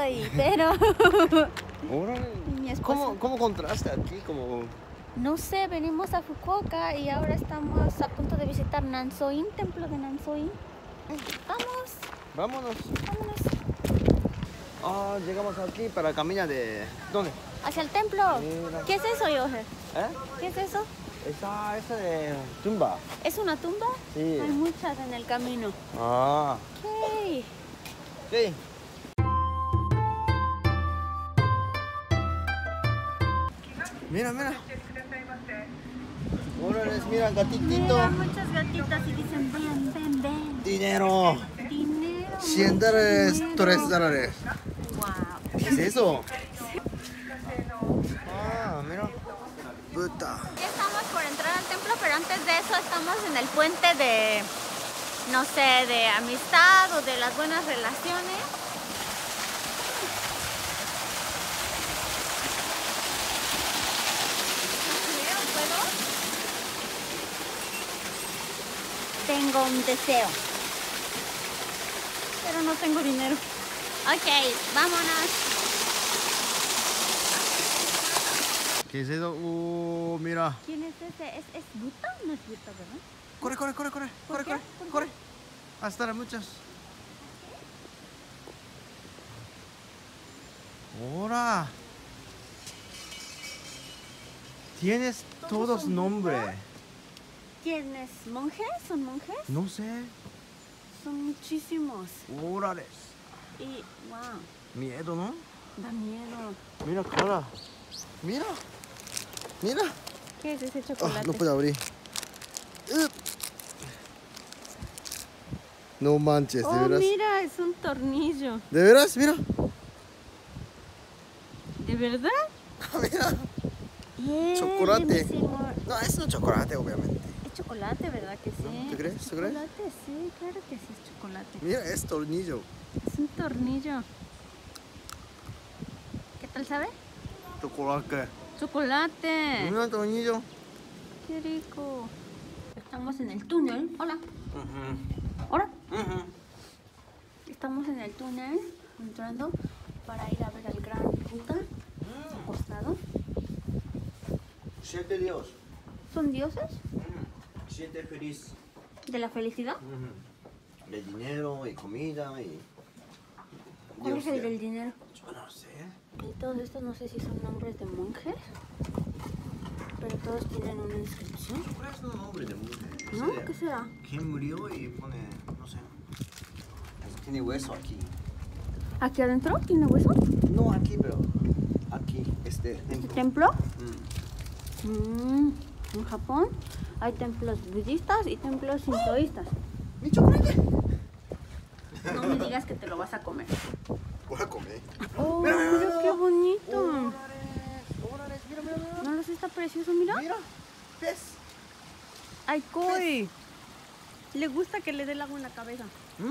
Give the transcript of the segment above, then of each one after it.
soy, pero... Órale. Mi esposo. ¿Cómo contrasta aquí? Como... No sé, venimos a Fukuoka y ahora estamos a punto de visitar Nansoin, templo de Nansoin. Vámonos. Vámonos. Ah, llegamos aquí para caminar de... ¿Dónde? Hacia el templo. Mira. ¿Qué es eso, Yoje? ¿Eh? ¿Qué es eso? Esa de tumba. ¿Es una tumba? Sí. Hay muchas en el camino. Ah. Ok. Sí. Mira. Órale, mira, gatitito. Mira, muchas gatitas y dicen, ven. Dinero. Dinero. $100, mucho dinero. $3. Wow. ¿Qué es eso? Ah, mira. Puta. Ya estamos por entrar al templo, pero antes de eso estamos en el puente de, no sé, de amistad o de las buenas relaciones. ¿Puedo? Tengo un deseo, pero no tengo dinero. Ok, vámonos. ¿Qué es eso? Mira. ¿Quién es ese? ¿Es Buta? No es Buta, ¿verdad? Corre. ¿Por qué? Corre. Hasta las muchas. Ahora. Tienes todos son nombres. ¿Quiénes? ¿Monjes? ¿Son monjes? No sé. Son muchísimos. Órale. Y, wow, Miedo, ¿no? da miedo. Mira, cara. Mira. ¿Qué es ese Ah, chocolate? no puedo abrir. No manches, de Oh, veras. mira, es un tornillo. ¿De veras? Mira. ¿De verdad? Mira. Bien, Chocolate. buenísimo. No, es un chocolate, obviamente. Es chocolate, ¿verdad que sí? ¿Tú crees? Es ¿Tú crees? chocolate, sí, claro que sí es chocolate. Mira, es tornillo. Es un tornillo. ¿Qué tal sabe? Chocolate. Chocolate. Mira, tornillo. Qué rico. Estamos en el túnel. Hola. Hola. Estamos en el túnel entrando para ir a ver al gran Buda acostado. 7 Dios. ¿Son dioses 7 feliz. de la felicidad? De dinero y comida y... ¿Cuál es el del dinero? Yo no sé. Y todos estos no sé si son nombres de monjes, pero todos tienen una inscripción. ¿Cuál es el nombre de mujer? ¿No? ¿Qué será? ¿Quién murió y pone, no sé? Tiene hueso aquí. ¿Aquí adentro tiene hueso? No aquí, pero aquí, ¿Este templo. templo? En Japón hay templos budistas y templos sintoístas. ¡Mi chocolate! No me digas que te lo vas a comer. Voy a comer. ¡Oh, mira qué bonito! Órale, mira. ¿No los está precioso? Mira. Mira, pez. ¡Ay, Koi! Le gusta que le dé el agua en la cabeza.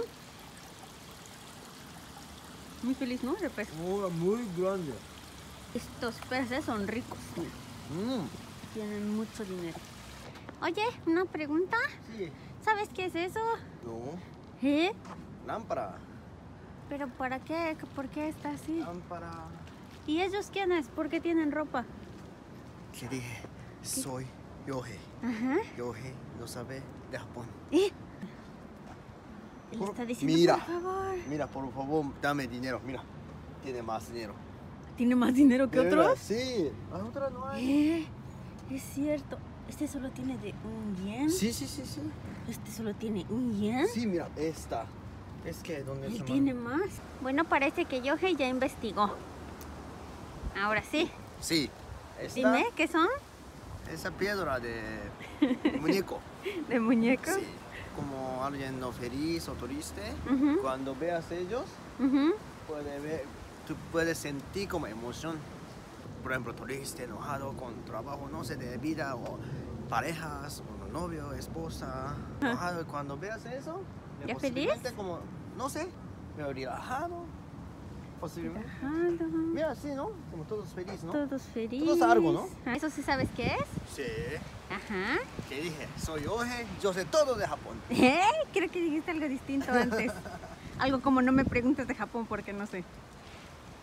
Muy feliz, ¿no? De pez. Muy grande. Estos peces son ricos. Mira. Tienen mucho dinero. Oye, una pregunta. Sí. ¿Sabes qué es eso? No, ¿Eh? lámpara. ¿Pero para qué? ¿Por qué está así? Lámpara. ¿Y ellos quiénes? ¿Por qué tienen ropa? ¿Qué dije? Soy Yohei. Ajá. Yohei no sabe de Japón. ¿Eh? Le está diciendo, Mira. por favor. Mira, por favor, dame dinero. Mira, tiene más dinero. ¿Tiene más dinero que ¿De otros? veras? Sí, a otras no hay. Es cierto. Este solo tiene de un yen. Sí. Este solo tiene un yen. Sí, mira, esta. Es que, ¿dónde Él se tiene más. Bueno, parece que Yohei ya investigó. Ahora sí. Sí. Esta, Dime, ¿qué son? esa piedra de muñeco. ¿De muñecos? Sí. Como alguien no feliz o triste. Ujú. Cuando veas ellos, Ujú. tú puedes sentir como emoción. Por ejemplo, triste, enojado, con trabajo, no sé, de vida o parejas, o novio, esposa, enojado. Y cuando veas eso, ¿Ya posiblemente feliz? como, no sé, medio relajado, posiblemente. Relajado. Mira, así, ¿no? Como todos felices, ¿no? Todos felices. Todos algo, ¿no? ¿Eso sí sabes qué es? Sí. Ajá. ¿Qué dije? Soy Yohei, yo sé todo de Japón. Creo que dijiste algo distinto antes. Algo como no me preguntes de Japón porque no sé.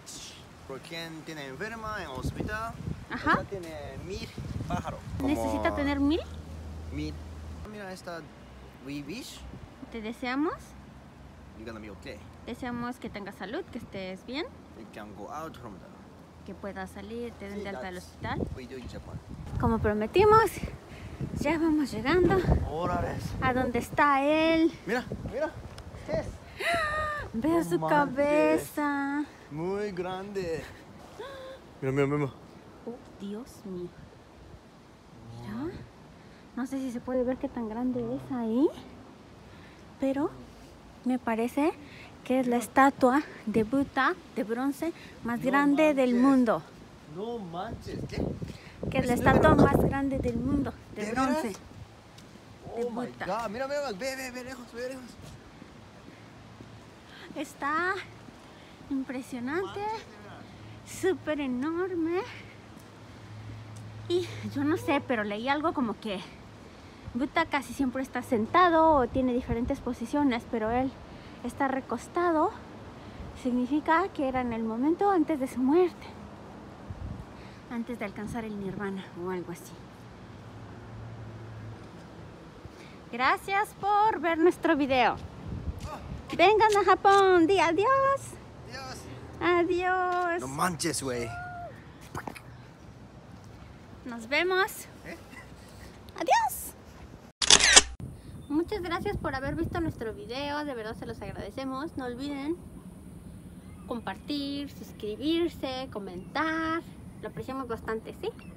Por quien tiene enferma en el hospital, Ajá. esta tiene 1000 pájaros. ¿Necesita tener 1000? 1000. Mira esta we wish. Te deseamos. You're gonna be okay. Deseamos que tengas salud, que estés bien, You can go out from there. que puedas salir, te den Sí, de alta del that's hospital. we do in Japan. Como prometimos, ya vamos llegando Órale. a donde está él. Mira, mira. ¿Qué es? Veo No su manches. cabeza. Muy grande. Mira, mira, mira. Oh, Dios mío. Mira. No sé si se puede ver qué tan grande es ahí, pero me parece que es la estatua de Buda de bronce más No grande del manches. mundo. No manches. ¿Qué? Que es la ¿Es de estatua verdad? más grande del mundo de ¿De bronce. veras? De Oh my Buda. god. Mira, mira, ve lejos, ve lejos. Está impresionante, súper enorme. Y yo no sé, pero leí algo como que Buda casi siempre está sentado o tiene diferentes posiciones, pero él está recostado. Significa que era en el momento antes de su muerte, antes de alcanzar el nirvana o algo así. Gracias por ver nuestro video. Vengan a Japón, di adiós. Dios. Adiós. No manches, güey. Nos vemos. ¿Eh? Adiós. Muchas gracias por haber visto nuestro video. De verdad se los agradecemos. No olviden compartir, suscribirse, comentar. Lo apreciamos bastante, ¿sí?